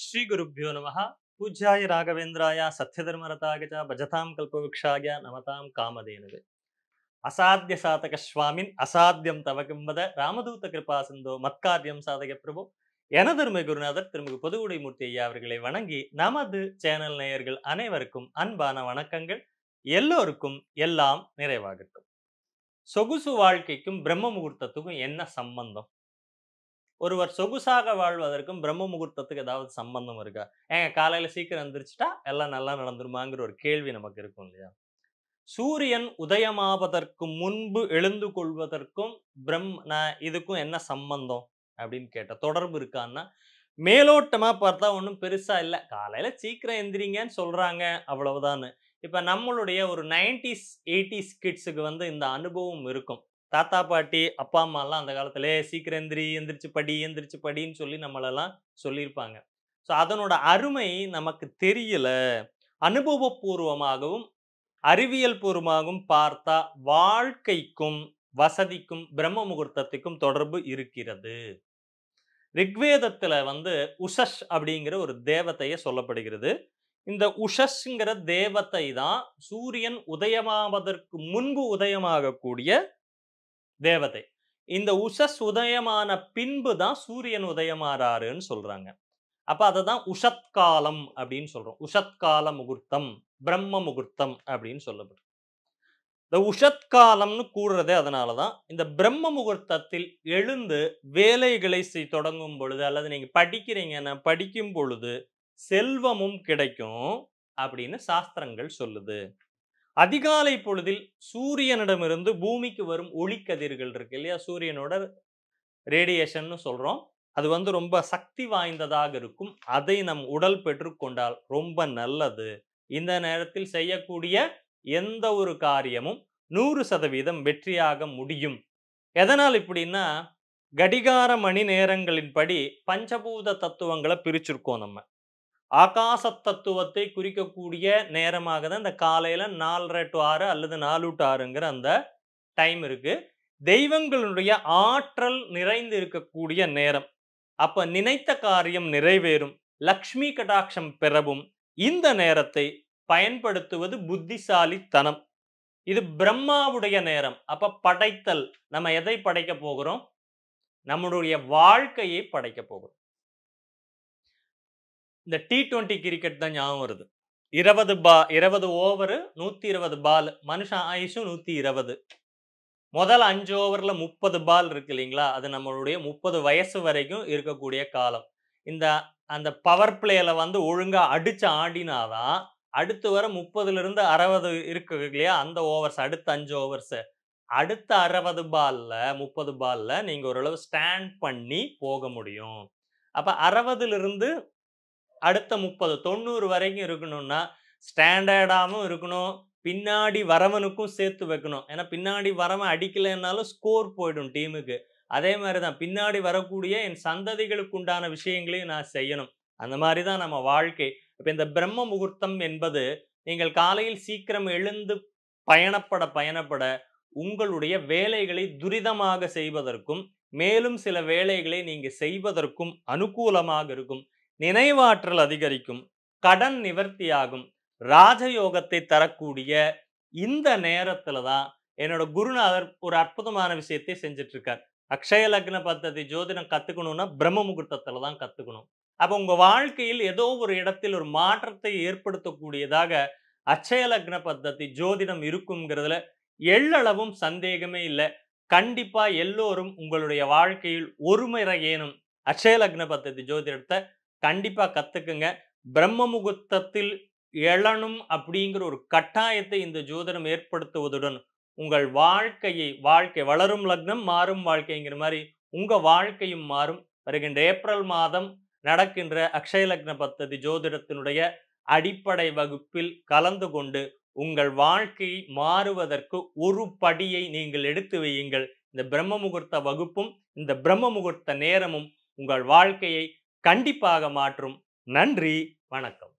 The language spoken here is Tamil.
श्री गुरुभ्यो नमः। पूज्याय राघवेन्द्राय सत्यधर्मरताय च भजतां कल्पवृक्षाय नमतां कामधेनवे। असाध्य साधक स्वामिन् असाध्यम तव किं वद ராமதூத கிருபா சிந்தோ மத்காரியம் சாதக பிரபு. எனதருமை குருநாதர் திருமிகு பொதுவுடைமூர்த்தி ஐயா அவர்களை வணங்கி நமது சேனல் நேயர்கள் அனைவருக்கும் அன்பான வணக்கங்கள். எல்லோருக்கும் எல்லாம் நிறைவாகட்டும். சொகுசு வாழ்க்கைக்கும் பிரம்ம முகூர்த்தத்துக்கும் என்ன சம்பந்தம்? ஒருவர் சொகுசாக வாழ்வதற்கும் பிரம்ம முகூர்த்தத்துக்கு ஏதாவது சம்பந்தம் இருக்கா? ஏங்க காலையில சீக்கிரம் எந்திரிச்சிட்டா எல்லாம் நல்லா நடந்துருமாங்கிற ஒரு கேள்வி நமக்கு இருக்கும் இல்லையா? சூரியன் உதயமாவதற்கு முன்பு எழுந்து கொள்வதற்கும் இதுக்கும் என்ன சம்பந்தம் அப்படின்னு கேட்ட தொடர்பு இருக்கான்னா, மேலோட்டமா பார்த்தா ஒன்றும் பெருசா இல்ல. காலையில சீக்கிரம் எந்திரிங்கன்னு சொல்றாங்க, அவ்வளவுதான். இப்ப நம்மளுடைய ஒரு 90s 80s கிட்ஸுக்கு இந்த அனுபவம் இருக்கும். தாத்தா பாட்டி அப்பா அம்மா எல்லாம் அந்த காலத்துல சீக்கிரம் எந்திரிச்சு படின்னு சொல்லி நம்மளெல்லாம் சொல்லியிருப்பாங்க. ஸோ அதனோட அருமை நமக்கு தெரியல. அனுபவபூர்வமாகவும் அறிவியல் பூர்வமாகவும் பார்த்தா வாழ்க்கைக்கும் வசதிக்கும் பிரம்ம முகூர்த்தத்துக்கும் தொடர்பு இருக்கிறது. ரிக்வேதத்துல உஷஸ் அப்படிங்கிற ஒரு தேவதையை சொல்லப்படுகிறது. இந்த உஷஸ்ங்கிற தேவதை தான் சூரியன் உதயமாவதற்கு முன்பு உதயமாகக்கூடிய தேவதை. இந்த உஷஸ் உதயமான பின்பு தான் சூரியன் உதயமாறாருன்னு சொல்றாங்க. அப்ப அததான் உஷத்காலம் அப்படின்னு சொல்றோம். உஷத்கால முகூர்த்தம், பிரம்ம முகூர்த்தம் அப்படின்னு சொல்லப்படும். இந்த உஷத்காலம்னு கூறுறதே அதனாலதான். இந்த பிரம்ம முகூர்த்தத்தில் எழுந்து வேலைகளை தொடங்கும் பொழுது அல்லது நீங்க படிக்கிறீங்கன்னா படிக்கும் பொழுது செல்வமும் கிடைக்கும் அப்படின்னு சாஸ்திரங்கள் சொல்லுது. அதிகாலை பொழுதில் சூரியனிடமிருந்து பூமிக்கு வரும் ஒளிக்கதிர்கள் இருக்கு இல்லையா? சூரியனோட ரேடியேஷன் சொல்றோம். அது ரொம்ப சக்தி வாய்ந்ததாக இருக்கும். அதை நம் உடல் பெற்றுக்கொண்டால் ரொம்ப நல்லது. இந்த நேரத்தில் செய்யக்கூடிய எந்த ஒரு காரியமும் 100% வெற்றியாக முடியும். எதனால் இப்படின்னா, கடிகார மணி நேரங்களின்படி பஞ்சபூத தத்துவங்களை பிரிச்சிருக்கோம் நம்ம. ஆகாச தத்துவத்தை குறிக்கக்கூடிய நேரமாக தான் இந்த காலையில 4:30 to 6 அல்லது 4 to 6ங்கிற அந்த டைம் இருக்கு. தெய்வங்களுடைய ஆற்றல் நிறைந்து இருக்கக்கூடிய நேரம். அப்ப நினைத்த காரியம் நிறைவேறும், லக்ஷ்மி கடாட்சம் பெறவும் இந்த நேரத்தை பயன்படுத்துவது புத்திசாலித்தனம். இது பிரம்மாவுடைய நேரம். அப்ப படைத்தல், நம்ம எதை படைக்க போகிறோம்? நம்மளுடைய வாழ்க்கையை படைக்க போகிறோம். இந்த T20 கிரிக்கெட் தான் ஞாபகம் வருது. 20 ஓவர் 120 பால், மனுஷன் ஆயுஷும் 120. முதல் 5 ஓவர்ல 30 பால் இருக்கு இல்லைங்களா? அது நம்மளுடைய 30 வயசு வரைக்கும் இருக்கக்கூடிய காலம். அந்த பவர் பிளேல ஒழுங்கா அடிச்சு ஆடினாதான் அடுத்து வர 30ல இருந்து 60 இருக்கு இல்லையா? அந்த ஓவர்ஸ், அடுத்த 5 ஓவர்ஸ், அடுத்த 60 பால்ல 30 பால்ல நீங்க ஓரளவு ஸ்டாண்ட் பண்ணி போக முடியும். அப்ப 60ல இருந்து அடுத்த 30 90 வரைக்கும் இருக்கணும்னா ஸ்டாண்டர்டாகவும் இருக்கணும், பின்னாடி வரவனுக்கும் சேர்த்து வைக்கணும். ஏன்னா பின்னாடி வரவன் அடிக்கலைன்னாலும் ஸ்கோர் போயிடும் டீமுக்கு. அதே மாதிரிதான் பின்னாடி வரக்கூடிய என் சந்ததிகளுக்கு உண்டான விஷயங்களையும் நான் செய்யணும். அந்த மாதிரி தான் நம்ம வாழ்க்கை. இப்ப இந்த பிரம்ம முகூர்த்தம் என்பது நீங்கள் காலையில் சீக்கிரம் எழுந்து பயணப்பட உங்களுடைய வேலைகளை துரிதமாக செய்வதற்கும் மேலும் சில வேலைகளை நீங்க செய்வதற்கும் அனுகூலமாக இருக்கும். நினைவாற்றல் அதிகரிக்கும், கடன் நிவர்த்தியாகும், ராஜயோகத்தை தரக்கூடிய இந்த நேரத்துல தான் என்னோட குருநாதர் ஒரு அற்புதமான விஷயத்தை செஞ்சுட்டு இருக்கார். அக்ஷய லக்ன பத்ததி ஜோதிடம் கத்துக்கணும்னா பிரம்ம முகூர்த்தத்துல தான் கத்துக்கணும். அப்ப உங்க வாழ்க்கையில் ஏதோ ஒரு இடத்தில் ஒரு மாற்றத்தை ஏற்படுத்தக்கூடியதாக அக்ஷய லக்ன பத்ததி ஜோதிடம் இருக்குங்கிறதுல எள்ளளவும் சந்தேகமே இல்லை. கண்டிப்பா எல்லோரும் உங்களுடைய வாழ்க்கையில் ஒரு முறையேனும் அக்ஷய லக்ன பத்ததி ஜோதிடத்தை கண்டிப்பா கத்துக்குங்க. பிரம்ம முகூர்த்தத்தில் எழணும் அப்படிங்கிற ஒரு கட்டாயத்தை இந்த ஜோதிடம் ஏற்படுத்துவதுடன் உங்கள் வாழ்க்கை வளரும் லக்னம் மாறும் வாழ்க்கைங்கிற மாதிரி உங்க வாழ்க்கையும் மாறும். வருகின்ற ஏப்ரல் மாதம் நடக்கின்ற அக்ஷய லக்ன பத்ததி ஜோதிடத்தினுடைய அடிப்படை வகுப்பில் கலந்து கொண்டு உங்கள் வாழ்க்கை மாறுவதற்கு ஒரு படியை நீங்கள் எடுத்து வையுங்கள். இந்த பிரம்ம முகூர்த்த வகுப்பும் இந்த பிரம்ம முகூர்த்த நேரமும் உங்கள் வாழ்க்கையை கண்டிப்பாக மாற்றும். நன்றி, வணக்கம்.